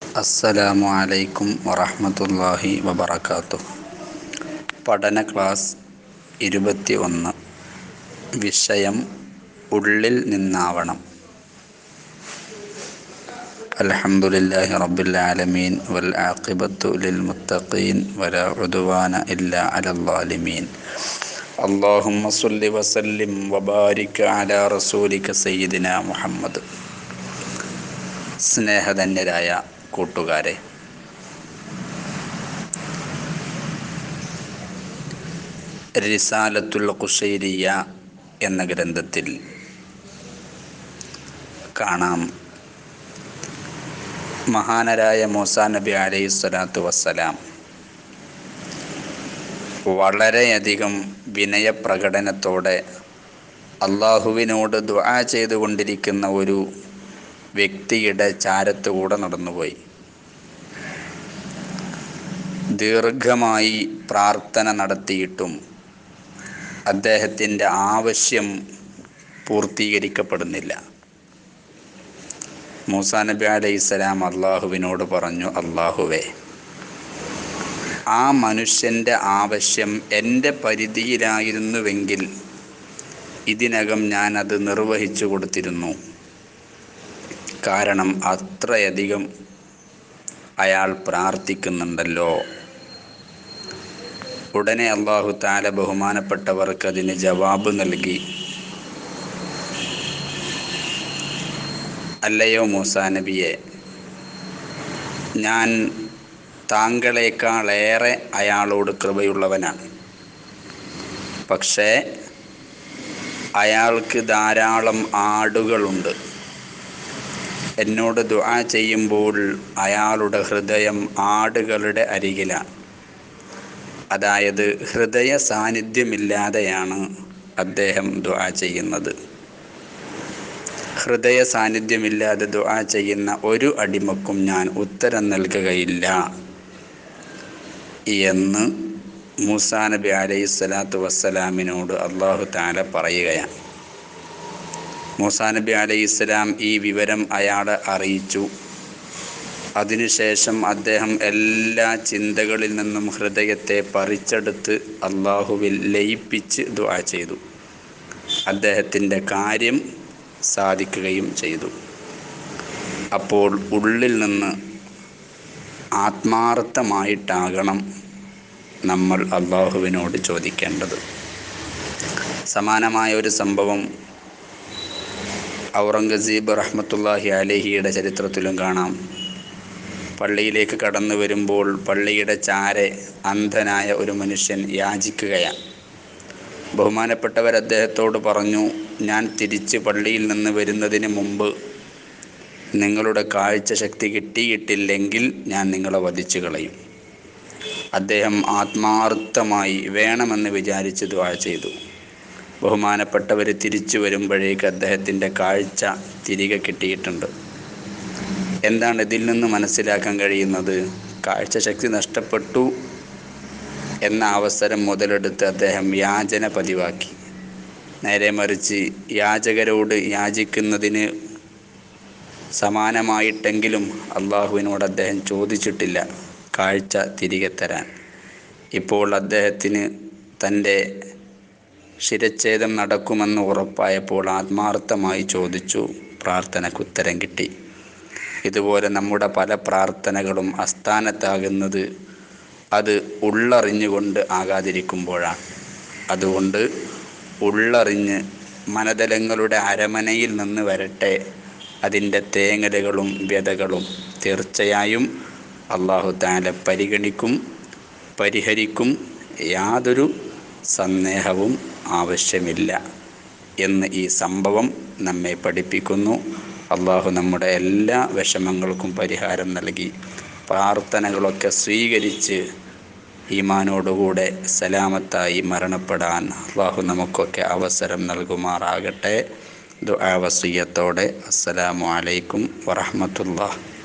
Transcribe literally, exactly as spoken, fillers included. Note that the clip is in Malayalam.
അസ്സലാമു അലൈക്കും വറഹ്മത്തുള്ളാഹി വബറകാതുഹു. പഠന ക്ലാസ് ഇരുപത്തി ഒന്ന്. വിഷയം ഉള്ളിൽ നിന്നാവണം. അൽഹംദുലില്ലാഹി റബ്ബിൽ ആലമീൻ വൽ ആഖിബത്തു ലിൽ മുത്തഖീൻ വലാ ഉദ്വാന ഇല്ലാ അലൽ ളാലിമീൻ. അല്ലാഹുമ്മ സ്വല്ലി വസല്ലിം വബാരിക് അലാ റസൂലിക സയ്യിദിനാ മുഹമ്മദ്. സ്നേഹധന്യരായ കൂട്ടുകാരെ, റിസാലത്തുൽ ഖുശൈരിയ്യ എന്ന ഗ്രന്ഥത്തിൽ കാണാം, മഹാനരായ മൂസാ നബി അലൈഹി സ്വലാത്തു വസ്സലാം വളരെയധികം വിനയപ്രകടനത്തോടെ അള്ളാഹുവിനോട് ദുആ ചെയ്തുകൊണ്ടിരിക്കുന്ന ഒരു വ്യക്തിയുടെ ചാരത്തുകൂടെ നടന്നുപോയി. ദീർഘമായി പ്രാർത്ഥന നടത്തിയിട്ടും അദ്ദേഹത്തിൻ്റെ ആവശ്യം പൂർത്തീകരിക്കപ്പെടുന്നില്ല. മൂസാ നബി അലൈഹിസ്സലാം അള്ളാഹുവിനോട് പറഞ്ഞു, അള്ളാഹുവേ, ആ മനുഷ്യൻ്റെ ആവശ്യം എൻ്റെ പരിധിയിലായിരുന്നുവെങ്കിൽ ഇതിനകം ഞാൻ അത് നിർവഹിച്ചു കൊടുത്തിരുന്നു. കാരണം അത്രയധികം അയാൾ പ്രാർത്ഥിക്കുന്നുണ്ടല്ലോ. ഉടനെ അല്ലാഹു തആല ബഹുമാനപ്പെട്ടവർക്ക് അതിന് ജവാബ് നൽകി, അല്ലയോ മൂസാ നബിയെ, ഞാൻ താങ്കളെക്കാളേറെ അയാളോട് കൃപയുള്ളവനാണ്. പക്ഷേ അയാൾക്ക് ധാരാളം ആടുകളുണ്ട്. എന്നോട് ദുആ ചെയ്യുമ്പോൾ അയാളുടെ ഹൃദയം ആടുകളുടെ അരികിലാണ്. അതായത് ഹൃദയ സാന്നിധ്യമില്ലാതെയാണ് അദ്ദേഹം ദുആ ചെയ്യുന്നത്. ഹൃദയ സാന്നിധ്യമില്ലാതെ ദുആ ചെയ്യുന്ന ഒരു അടിമക്കും ഞാൻ ഉത്തരം നൽകുകയില്ല എന്ന് മൂസാ നബി അലൈഹി സ്വലാത്തു വസ്സലാമിനോട് അല്ലാഹു തആല പറയുകയാണ്. മൂസാ നബി അലൈഹിസ്സലാം ഈ വിവരം അയാളെ അറിയിച്ചു. അതിനുശേഷം അദ്ദേഹം എല്ലാ ചിന്തകളിൽ നിന്നും ഹൃദയത്തെ പറിച്ചെടുത്ത് അള്ളാഹുവിൽ ലയിപ്പിച്ച് ദുആ ചെയ്തു. അദ്ദേഹത്തിൻ്റെ കാര്യം സാധിക്കുകയും ചെയ്തു. അപ്പോൾ ഉള്ളിൽ നിന്ന് ആത്മാർത്ഥമായിട്ടാകണം നമ്മൾ അള്ളാഹുവിനോട് ചോദിക്കേണ്ടത്. സമാനമായ ഒരു സംഭവം ഔറംഗസീബ് റഹ്മത്തുള്ളാഹി അലൈഹിയുടെ ചരിത്രത്തിലും കാണാം. പള്ളിയിലേക്ക് കടന്നു വരുമ്പോൾ പള്ളിയുടെ ചാരെ അന്ധനായ ഒരു മനുഷ്യൻ യാചിക്കുകയാണ്. ബഹുമാനപ്പെട്ടവർ അദ്ദേഹത്തോട് പറഞ്ഞു, ഞാൻ തിരിച്ച് പള്ളിയിൽ നിന്ന് വരുന്നതിന് മുമ്പ് നിങ്ങളുടെ കാഴ്ച ശക്തി കിട്ടിയിട്ടില്ലെങ്കിൽ ഞാൻ നിങ്ങളെ വധിച്ചു കളയും. അദ്ദേഹം ആത്മാർത്ഥമായി വേണമെന്ന് വിചാരിച്ച് ദുആ ചെയ്തു. ബഹുമാനപ്പെട്ടവർ തിരിച്ചു വരുമ്പോഴേക്ക് അദ്ദേഹത്തിൻ്റെ കാഴ്ച തിരികെ കിട്ടിയിട്ടുണ്ട്. എന്താണ് ഇതിൽ നിന്ന് മനസ്സിലാക്കാൻ കഴിയുന്നത്? കാഴ്ചശക്തി നഷ്ടപ്പെട്ടു എന്ന അവസരം മുതലെടുത്ത് അദ്ദേഹം യാചന പതിവാക്കി. നേരെ മറിച്ച് യാചകരോട് യാചിക്കുന്നതിന് സമാനമായിട്ടെങ്കിലും അള്ളാഹുവിനോട് അദ്ദേഹം ചോദിച്ചിട്ടില്ല കാഴ്ച തിരികെ തരാൻ. ഇപ്പോൾ അദ്ദേഹത്തിന് തൻ്റെ ശിരച്ഛേദം നടക്കുമെന്ന് ഉറപ്പായപ്പോൾ ആത്മാർത്ഥമായി ചോദിച്ചു, പ്രാർത്ഥനയ്ക്ക് ഉത്തരം കിട്ടി. ഇതുപോലെ നമ്മുടെ പല പ്രാർത്ഥനകളും അസ്ഥാനത്താകുന്നത് അത് ഉള്ളറിഞ്ഞുകൊണ്ട് ആകാതിരിക്കുമ്പോഴാണ്. അതുകൊണ്ട് ഉള്ളറിഞ്ഞ് മനതലങ്ങളുടെ അരമനയിൽ നിന്ന് വരട്ടെ അതിൻ്റെ തേങ്ങലുകളും വ്യതകളും. തീർച്ചയായും അല്ലാഹു തആല പരിഗണിക്കും, പരിഹരിക്കും. യാതൊരു സന്ദേഹവും ആവശ്യമില്ല എന്ന് ഈ സംഭവം നമ്മെ പഠിപ്പിക്കുന്നു. അള്ളാഹു നമ്മുടെ എല്ലാ വിഷമങ്ങൾക്കും പരിഹാരം നൽകി പ്രാർത്ഥനകളൊക്കെ സ്വീകരിച്ച് ഈമാനോടുകൂടെ സലാമത്തായി മരണപ്പെടാൻ അള്ളാഹു നമുക്കൊക്കെ അവസരം നൽകുമാറാകട്ടെ. ദുആ വസിയ്യത്തോടെ അസ്സലാമു അലൈക്കും വറഹ്മത്തുള്ളാഹി.